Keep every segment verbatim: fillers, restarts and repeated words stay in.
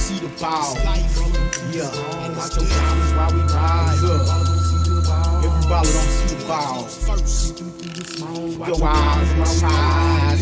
see the ball. Yeah, watch your diamonds while we ride. Every baller don't see the ball. Your eyes and my eyes.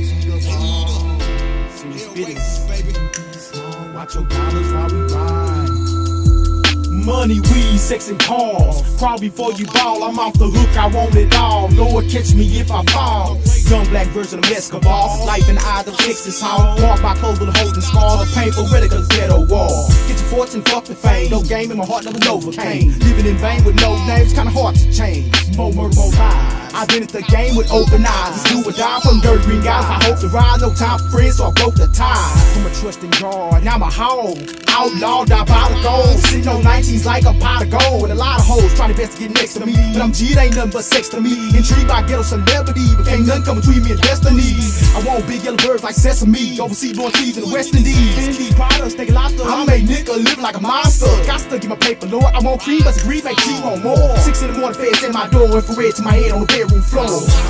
See the spitting. Watch your diamonds while we ride. Money, weed, sex, and cars. Crawl before you ball. I'm off the hook, I want it all. Lord, catch me if I fall. Young black version of Escobar. Life in the eyes of Texas Hall. Marked by clothes with holes and scars. A painful relic of the ghetto wall. Get your fortune, fuck the fame. No game in my heart, never overcame. Living in vain with no names, kinda hard to change. More murder, more lies. I've been at the game with open eyes. It's do or die from dirt green guys. I hope to ride, no time for friends, so I broke the tie. From a trusting guard, now I'm a home. Outlaw, diabolical. Sitting on nineteens like a pot of gold. And a lot of hoes trying their best to get next to me. But I'm G, it ain't nothing but sex to me. Intrigued by ghetto celebrity, but can't nothing come between me and destiny. I want big yellow birds like sesame. Overseas born trees in the West Indies. Fendi products, take a lobster. I make nigga live like a monster. Got to get my paper, Lord. I want cream, but the greed make cheese on more. Six in the morning, feds in my door. Infrared to my head on the bedroom floor.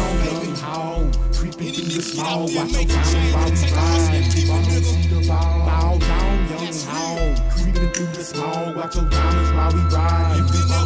Creeping through the small, watch your diamonds while we ride. Bow down, young hound. Creeping through the small, watch your diamonds while we ride.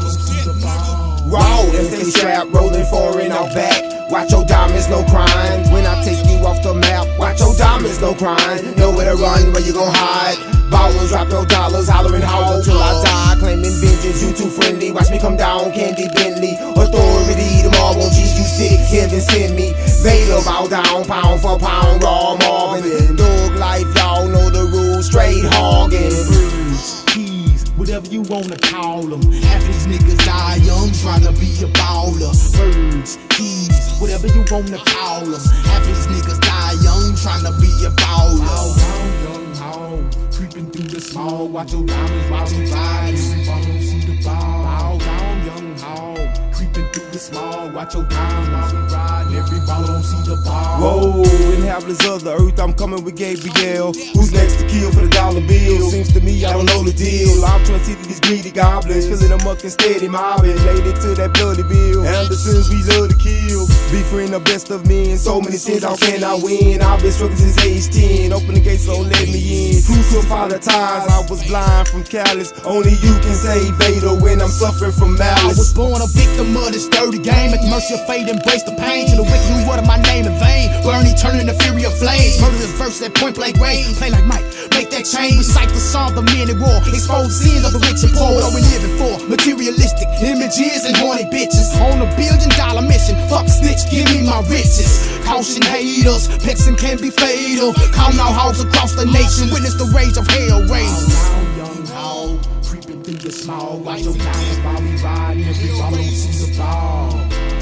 Raw, S K strap rolling foreign out back. Watch your diamonds, no crime. When I take you off the map, watch your diamonds, no crime. Know where to run, where you gon' hide. Ballers drop your dollars, hollering how till I die. Claiming vengeance, you too friendly. Watch me come down, Candy Bentley. Authority, tomorrow won't G, you sick, heaven send me. Vader bow down, pound for pound, raw Marvin. Dog life, y'all know the rules, straight hogging. Birds, keys, whatever you wanna call them. Half these niggas die young, tryna be a baller. Birds, keys, whatever you wanna call them. Half these niggas die young, tryna be a baller. Bow down, young hoe, creeping through the small, watch your diamonds while we ride. Everybody see the ball. Bow down, young hoe, creeping through the small, watch your diamonds while we ride. Everybody don't see the ball. Whoa, inhabitants of the earth, I'm coming with Gabriel. Who's next to kill for the dollar bill? Seems to me I don't know the deal. I'm trying to see these greedy goblins, filling them up and steady mobbing. Related to that bloody bill. Andersons, we love to kill. Be friend the best of men. So many sins, how can I win? I've been struggling since age ten. Open the gates, so let me in. Crucified the ties, I was blind from callous. Only you can save Vader when I'm suffering from malice. I was born a victim of this dirty game. At the mercy of fate, embrace the pain. To the wicked who water my name in vain. Burning, turning the fury of flames. Murderous verse at point blank range. Play like Mike, make that change. Recite the song of men at war. Expose the sins of the rich and poor. What are we living for? Materialistic images and horny bitches. On a billion dollar mission. Fuck snitch, give me my riches. Caution haters, pixin' can be fatal. Count out hoes across the nation. Witness the rage of hell raised. Young hoe, creeping through the small. Watch your diamonds while we ride. Everybody don't see the ball.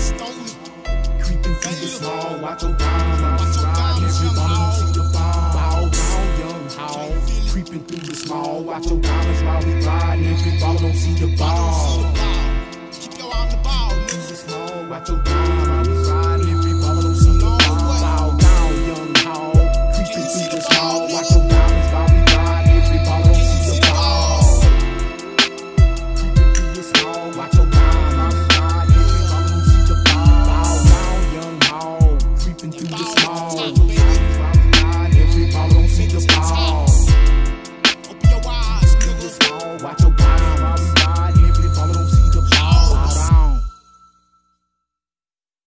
Creeping through the small, watch your diamonds while we ride. Everybody don't see the ball. Bow down, young hoe, creeping through the small. Watch your diamonds while we ride. Everybody don't see the ball. Keep your eye on the ball, nigga. Watch your diamonds.